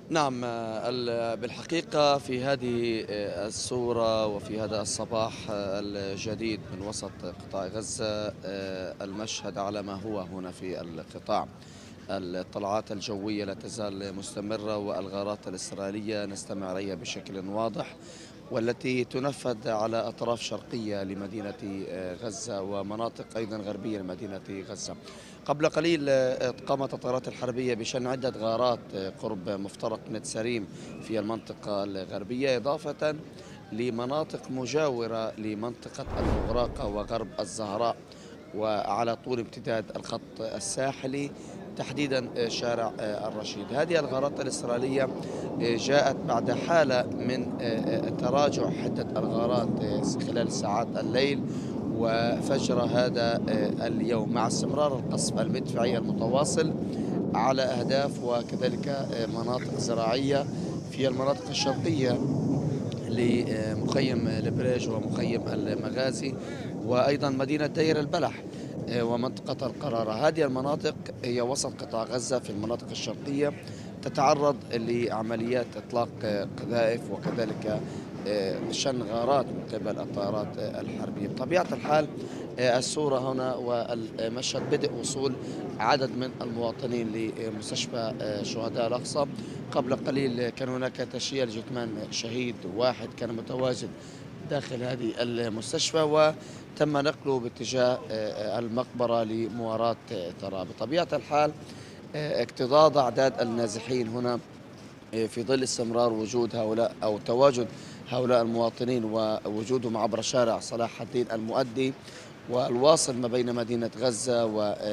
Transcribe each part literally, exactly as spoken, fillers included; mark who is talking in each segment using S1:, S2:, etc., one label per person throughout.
S1: نعم، ال- بالحقيقة في هذه الصورة وفي هذا الصباح الجديد من وسط قطاع غزة، المشهد على ما هو هنا في القطاع. الطلعات الجوية لا تزال مستمرة، والغارات الإسرائيلية نستمع إليها بشكل واضح، والتي تنفذ على أطراف شرقية لمدينة غزة ومناطق أيضا غربية لمدينة غزة. قبل قليل آه، قامت الطائرات الحربية بشن عدة غارات آه، قرب مفترق نت سريم في المنطقة الغربية، إضافة لمناطق مجاورة لمنطقة المغراقة وغرب الزهراء، وعلى طول امتداد الخط الساحلي، تحديدا آه، شارع آه، الرشيد. هذه الغارات الإسرائيلية آه، جاءت بعد حالة من آه، آه، تراجع حدة الغارات آه، خلال ساعات الليل وفجر هذا آه، اليوم، مع استمرار القصف المدفعي المتواصل على أهداف وكذلك آه، مناطق زراعية في المناطق الشرقية لمخيم البريج ومخيم المغازي، وأيضا مدينة دير البلح آه، ومنطقة القرارة. هذه المناطق هي وسط قطاع غزة في المناطق الشرقية، تتعرض لعمليات إطلاق آه، قذائف وكذلك آه، شن غارات من قبل الطائرات آه، الحربية. بطبيعة الحال آه، الصورة هنا والمشهد بدء وصول عدد من المواطنين لمستشفى آه، شهداء الأقصى. قبل قليل كان هناك تشييع لجثمان شهيد واحد كان متواجد داخل هذه المستشفى، وتم نقله باتجاه آه، المقبرة لمواراة آه، تراب. بطبيعة الحال آه، اكتظاظ أعداد النازحين هنا آه، في ظل استمرار وجود هؤلاء أو تواجد هؤلاء المواطنين ووجودهم عبر شارع صلاح الدين المؤدي والواصل ما بين مدينة غزة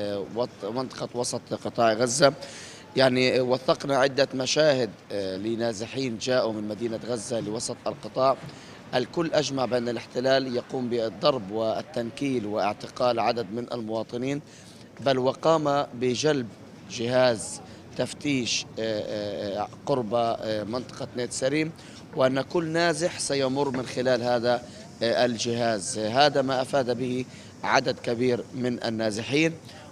S1: ومنطقة وسط قطاع غزة. يعني وثقنا عدة مشاهد آه، لنازحين جاءوا من مدينة غزة لوسط القطاع. الكل أجمع بأن الاحتلال يقوم بالضرب والتنكيل واعتقال عدد من المواطنين، بل وقام بجلب جهاز تفتيش آه، آه، قرب آه، منطقة نيت سريم، وأن كل نازح سيمر من خلال هذا آه، الجهاز. هذا ما أفاد به عدد كبير من النازحين.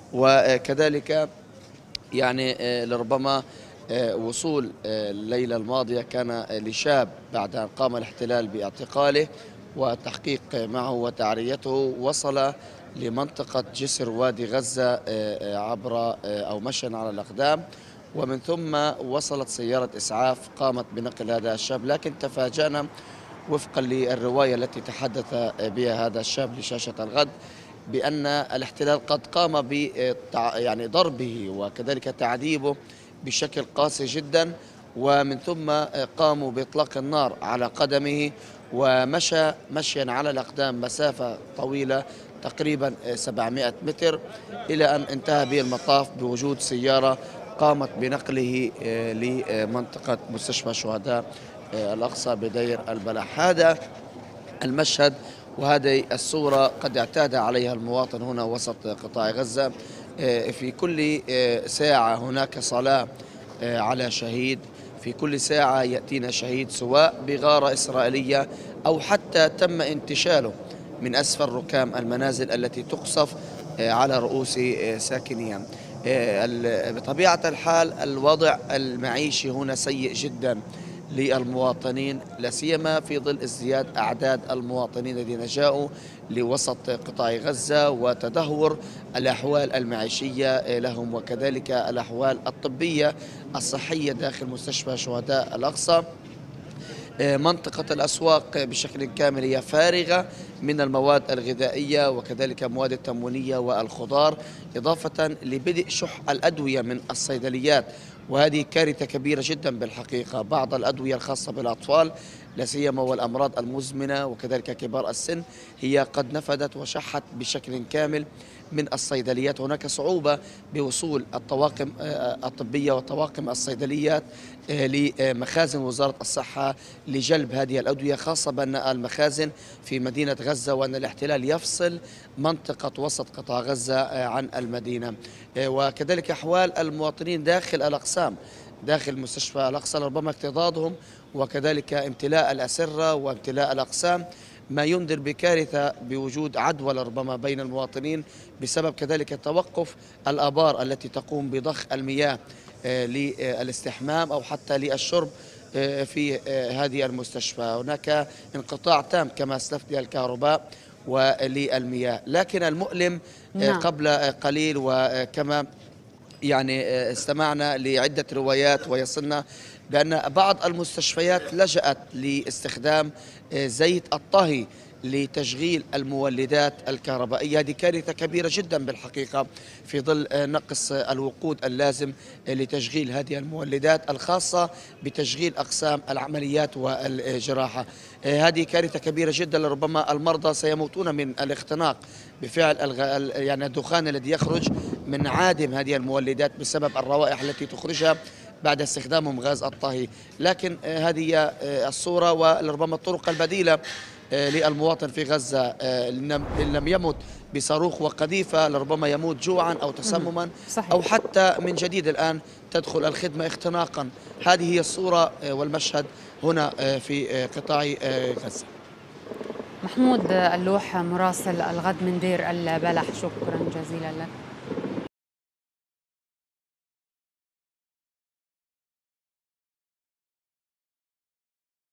S1: وكذلك يعني آه، لربما آه، وصول آه، الليلة الماضية كان آه، لشاب بعد أن قام الاحتلال باعتقاله والتحقيق معه وتعريته، وصل لمنطقة جسر وادي غزة آه، آه، عبر آه، أو مشى على الأقدام، ومن ثم وصلت سيارة إسعاف قامت بنقل هذا الشاب. لكن تفاجأنا وفقا للرواية التي تحدث بها هذا الشاب لشاشة الغد بأن الاحتلال قد قام ب يعني ضربه وكذلك تعذيبه بشكل قاسي جدا، ومن ثم قاموا بإطلاق النار على قدمه، ومشى مشيا على الأقدام مسافة طويلة تقريبا سبعمائة متر، إلى أن انتهى به المطاف بوجود سيارة قامت بنقله آه، لمنطقة مستشفى شهداء آه، الأقصى بدير البلح. هذا المشهد وهذه الصورة قد اعتاد عليها المواطن هنا وسط قطاع غزة. آه، في كل آه، ساعة هناك صلاة آه، على شهيد، في كل ساعة يأتينا شهيد سواء بغارة إسرائيلية أو حتى تم انتشاله من أسفل ركام المنازل التي تقصف آه، على رؤوس آه، ساكنيها. آه، ال- بطبيعة الحال الوضع المعيشي هنا سيء جدا للمواطنين، لا سيما في ظل ازدياد اعداد المواطنين الذين جاءوا لوسط قطاع غزه وتدهور الاحوال المعيشيه لهم وكذلك الاحوال الطبيه الصحيه داخل مستشفى شهداء الاقصى. منطقة الأسواق بشكل كامل هي فارغة من المواد الغذائية وكذلك المواد التموينية والخضار، إضافة لبدء شح الأدوية من الصيدليات، وهذه كارثة كبيرة جدا بالحقيقة. بعض الأدوية الخاصة بالأطفال لا سيما والأمراض المزمنة وكذلك كبار السن هي قد نفدت وشحت بشكل كامل من الصيدليات. هناك صعوبة بوصول الطواقم آه، الطبية وطواقم الصيدليات آه، لمخازن وزارة الصحة لجلب هذه الأدوية، خاصة بأن المخازن في مدينة غزة وأن الاحتلال يفصل منطقة وسط قطاع غزة آه، عن المدينة. آه، وكذلك أحوال المواطنين داخل الأقسام داخل مستشفى الأقصى، ربما اكتظاظهم وكذلك امتلاء الأسرة وامتلاء الأقسام ما ينذر بكارثة بوجود عدوى ربما بين المواطنين بسبب كذلك توقف الآبار التي تقوم بضخ المياه للاستحمام أو حتى للشرب في هذه المستشفى. هناك انقطاع تام كما أسلفت للكهرباء وللمياه. لكن المؤلم
S2: نعم.
S1: قبل قليل وكما يعني استمعنا لعدة روايات ويصلنا بأن بعض المستشفيات لجأت لاستخدام زيت الطهي لتشغيل المولدات الكهربائية. هذه كارثة كبيرة جدا بالحقيقة في ظل نقص الوقود اللازم لتشغيل هذه المولدات الخاصة بتشغيل أقسام العمليات والجراحة. هذه كارثة كبيرة جدا، لربما المرضى سيموتون من الاختناق بفعل الغ... يعني الدخان الذي يخرج من عادم هذه المولدات بسبب الروائح التي تخرجها بعد استخدامهم غاز الطهي. لكن هذه هي الصورة ولربما الطرق البديلة للمواطن في غزة. إن لم يمت بصاروخ وقذيفة لربما يموت جوعا أو تسمما أو حتى من جديد الآن تدخل الخدمة اختناقا. هذه هي الصورة والمشهد هنا في قطاع غزة.
S2: محمود اللوح مراسل الغد من دير البلح، شكرا جزيلا لك.